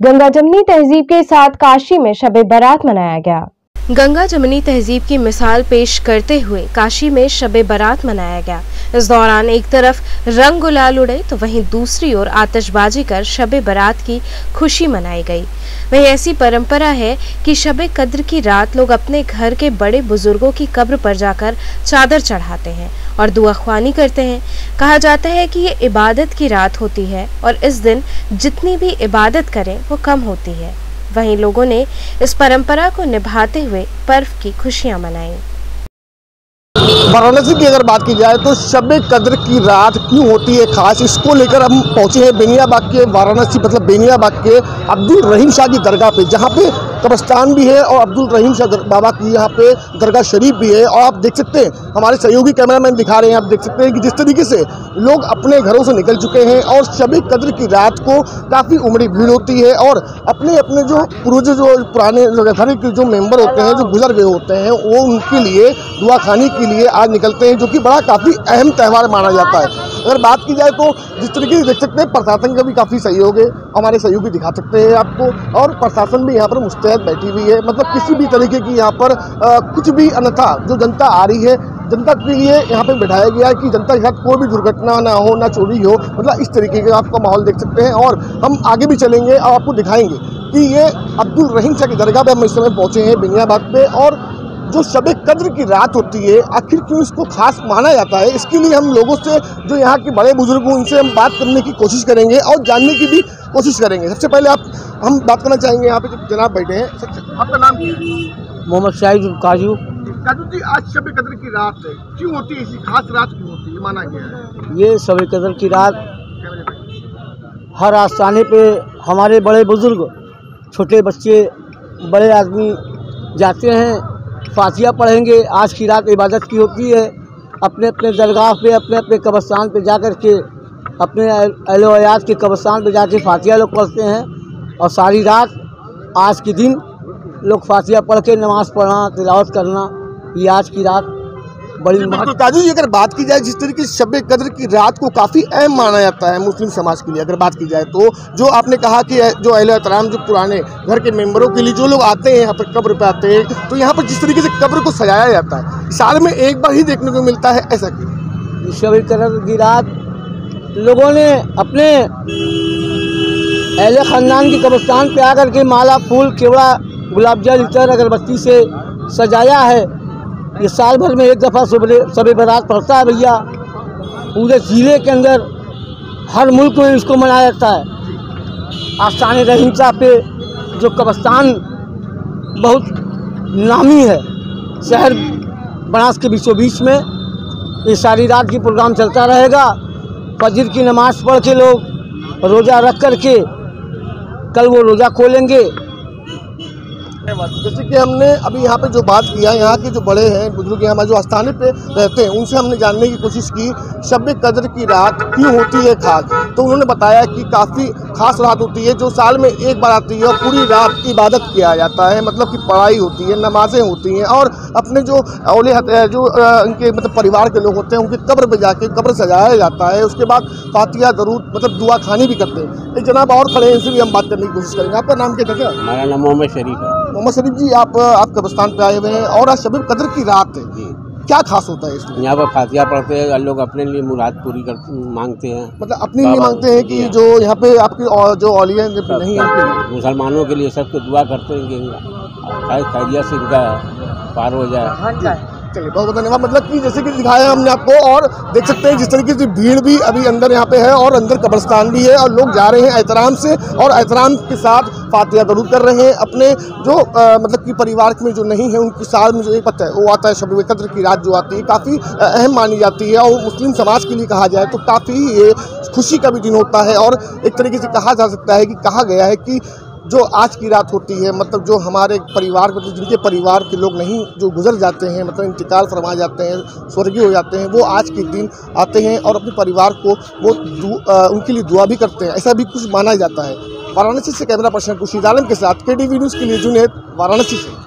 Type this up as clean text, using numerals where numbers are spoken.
गंगा जमुनी तहजीब के साथ काशी में शब बारात मनाया गया। गंगा जमुनी तहजीब की मिसाल पेश करते हुए काशी में शब बारात मनाया गया। इस दौरान एक तरफ रंग गुलाल उड़े तो वहीं दूसरी ओर आतिशबाजी कर शब बारात की खुशी मनाई गई। वहीं ऐसी परंपरा है कि शब कद्र की रात लोग अपने घर के बड़े बुजुर्गों की कब्र पर जाकर चादर चढ़ाते हैं और दुआ ख्वानी करते हैं। कहा जाता है कि ये इबादत की रात होती है और इस दिन जितनी भी इबादत करें वो कम होती है। वहीं लोगों ने इस परंपरा को निभाते हुए पर्व की खुशियां मनाई। वाराणसी की अगर बात की जाए तो शब कद्र की रात क्यों होती है खास, इसको लेकर हम पहुंचे हैं बेनियाबाग के वाराणसी मतलब बेनियाबाग के अब्दुल रहीम शाह की दरगाह पे, जहां पे कब्रिस्तान भी है और अब्दुल रहीम शाह बाबा की यहाँ पे दरगाह शरीफ भी है। और आप देख सकते हैं हमारे सहयोगी कैमरामैन दिखा रहे हैं, आप देख सकते हैं कि जिस तरीके से लोग अपने घरों से निकल चुके हैं और शब कद्र की रात को काफ़ी उमड़ी भीड़ होती है और अपने अपने जो पूर्वज जो पुराने घर के जो मेंबर होते हैं जो गुजर गए होते हैं वो उनके लिए दुआ खानी के लिए आज निकलते हैं, जो कि बड़ा काफ़ी अहम त्यौहार माना जाता है। अगर बात की जाए तो जिस तरीके से देख सकते हैं प्रशासन का भी काफ़ी सहयोग है, हमारे सहयोगी दिखा सकते हैं आपको, और प्रशासन भी यहाँ पर मुस्तैद बैठी हुई है। मतलब किसी भी तरीके की यहाँ पर कुछ भी अन्यथा जो जनता आ रही है जनता के लिए यहाँ पे बिठाया गया है कि जनता के साथ कोई भी दुर्घटना ना हो ना चोरी हो, मतलब इस तरीके का आपका माहौल देख सकते हैं। और हम आगे भी चलेंगे और आपको दिखाएंगे कि ये अब्दुल रहीम शाह की दरगाह पे हम इस समय पहुँचे हैं बेनियाबाग पे, और जो शब कद्र की रात होती है आखिर क्यों इसको खास माना जाता है, इसके लिए हम लोगों से जो यहाँ के बड़े बुजुर्ग हैं उनसे हम बात करने की कोशिश करेंगे और जानने की भी कोशिश करेंगे। सबसे पहले हम बात करना चाहेंगे यहाँ पे जो जनाब बैठे हैं, आपका नाम क्या है? मोहम्मद शाहिद काजू जी, आज शब कद्र की रात है, क्यों होती है, ऐसी खास रात क्यों होती है, माना गया है? ये शब कद्र की रात हर आस्थाने पे हमारे बड़े बुजुर्ग, छोटे बच्चे, बड़े आदमी जाते हैं, फातिहा पढ़ेंगे। आज की रात इबादत की होती है, अपने अपने दरगाह पे अपने अपने कब्रिस्तान पे जाकर के अपने अहले हयात के कब्रिस्तान पे जाके फातिहा लोग पढ़ते हैं और सारी रात आज के दिन लोग फातिहा पढ़ के नमाज़ पढ़ना, तिलावत करना, ये आज की रात बड़ी महत्व। काजू जी, अगर बात की जाए जिस तरीके से शब कद्र की रात को काफ़ी अहम माना जाता है मुस्लिम समाज के लिए, अगर बात की जाए तो जो आपने कहा कि जो अहले एहतराम जो पुराने घर के मेंबरों के लिए जो लोग आते हैं यहाँ पर कब्र पे आते हैं, तो यहाँ पर जिस तरीके से कब्र को सजाया जाता है साल में एक बार ही देखने को मिलता है, ऐसा क्यों? शब कद्र की रात लोगों ने अपने अहले ख़ानदान के कब्रिस्तान पे आकर के माला, फूल, केवड़ा, गुलाब जल, इतर, अगरबत्ती से सजाया है। ये साल भर में एक दफ़ा शब बारात पड़ता है भैया, पूरे ज़िले के अंदर हर मुल्क में इसको मनाया जाता है। आस्थान रहीम शाह पे जो कब्रिस्तान बहुत नामी है शहर बनास के बीचों बीच में, ये सारी रात की प्रोग्राम चलता रहेगा। फजर की नमाज़ पढ़ के लोग रोज़ा रख कर के कल वो रोज़ा खोलेंगे। जैसे कि हमने अभी यहाँ पे जो बात किया, यहाँ के जो बड़े हैं बुजुर्ग हमारे जो आस्थाने पे रहते हैं उनसे हमने जानने की कोशिश की शब कद्र की रात क्यों होती है खास, तो उन्होंने बताया कि काफ़ी खास रात होती है जो साल में एक बार आती है और पूरी रात इबादत किया जाता है, मतलब कि पढ़ाई होती है, नमाजें होती हैं और अपने जो औले जो उनके मतलब परिवार के लोग होते हैं उनके कब्र पर जाके कब्र सजाया जाता है। उसके बाद फातिहा दरूद मतलब दुआ खानी भी करते हैं। एक जनाब और खड़े हैं, इनसे भी हम बात करने की कोशिश करेंगे। आपका नाम क्या है? हमारा नाम मोहम्मद शरीफ है। मोहम्मद शरीफ जी, आप कब्रिस्तान पे आए हुए हैं और आज शब कद्र की रात है, क्या खास होता है इसमें? यहाँ पर फातिहा पढ़ते हैं लोग, अपने लिए मुराद पूरी मांगते हैं, मतलब अपने लिए मांगते हैं कि जो यहाँ पे आपकी जो औलिया नहीं है मुसलमानों के लिए सबको दुआ करते हैं कि खैरियत से इनका पार हो जाए। चलिए, बहुत बहुत धन्यवाद। मतलब कि जैसे कि दिखाया हमने आपको, और देख सकते हैं जिस तरीके से भीड़ भी अभी अंदर यहाँ पे है और अंदर कब्रिस्तान भी है और लोग जा रहे हैं एहतराम से और एहतराम के साथ फातिहा दरूद कर रहे हैं। अपने जो मतलब कि परिवार में जो नहीं है उनकी साल में जो एक पता है वो आता है शब कद्र की रात जो आती है काफ़ी अहम मानी जाती है और मुस्लिम समाज के लिए कहा जाए तो काफ़ी ये खुशी का भी दिन होता है। और एक तरीके से कहा जा सकता है कि कहा गया है कि जो आज की रात होती है, मतलब जो हमारे परिवार मतलब जिनके परिवार के लोग नहीं जो गुजर जाते हैं, मतलब इंतकाल फरमा जाते हैं, स्वर्गीय हो जाते हैं, वो आज के दिन आते हैं और अपने परिवार को वो उनके लिए दुआ भी करते हैं, ऐसा भी कुछ माना जाता है। वाराणसी से कैमरा पर्सन खुर्शीद आलम के साथ KTV न्यूज़ के लिए जुनैद, वाराणसी से।